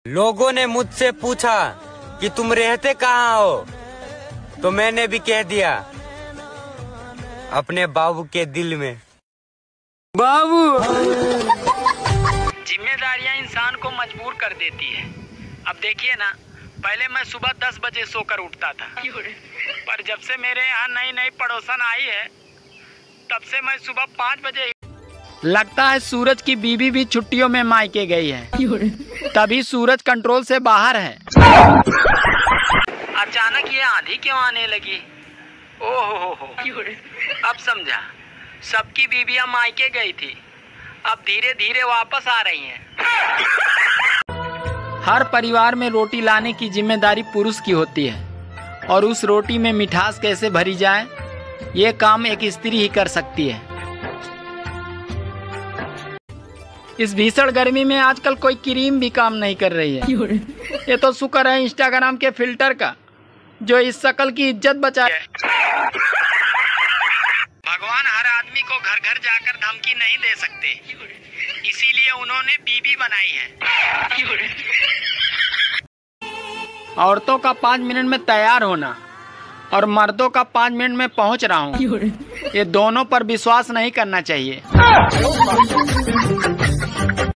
लोगों ने मुझसे पूछा कि तुम रहते कहाँ हो, तो मैंने भी कह दिया अपने बाबू के दिल में। बाबू। जिम्मेदारियां इंसान को मजबूर कर देती है। अब देखिए ना, पहले मैं सुबह 10 बजे सोकर उठता था, पर जब से मेरे यहाँ नई नई पड़ोसन आई है, तब से मैं सुबह 5 बजे। लगता है सूरज की बीवी भी छुट्टियों में मायके गई है, तभी सूरज कंट्रोल से बाहर है। अचानक ये आंधी क्यों आने लगी? ओहो, अब समझा, सबकी बीवियां मायके गई थी, अब धीरे धीरे वापस आ रही हैं। हर परिवार में रोटी लाने की जिम्मेदारी पुरुष की होती है, और उस रोटी में मिठास कैसे भरी जाए, ये काम एक स्त्री ही कर सकती है। इस भीषण गर्मी में आजकल कोई क्रीम भी काम नहीं कर रही है। ये तो शुक्र है इंस्टाग्राम के फिल्टर का, जो इस शक्ल की इज्जत बचाए। भगवान हर आदमी को घर घर जाकर धमकी नहीं दे सकते, इसीलिए उन्होंने बीबी बनाई है। औरतों का 5 मिनट में तैयार होना और मर्दों का 5 मिनट में पहुंच रहा हूँ, ये दोनों पर विश्वास नहीं करना चाहिए।